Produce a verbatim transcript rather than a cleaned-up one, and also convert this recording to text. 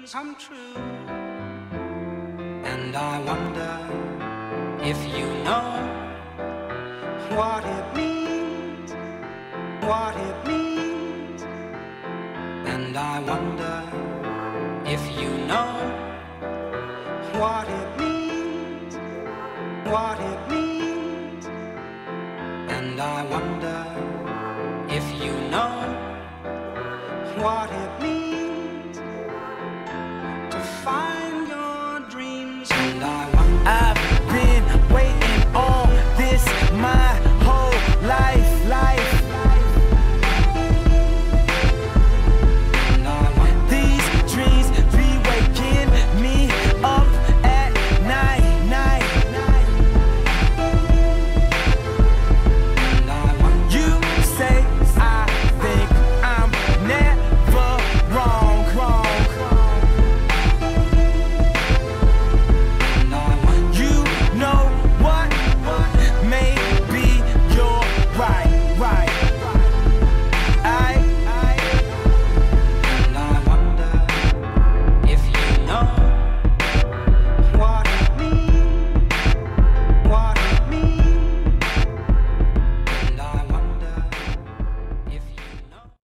come true. And I wonder if you know what it means, what it means. And I wonder if you know what it means, what it means. And I wonder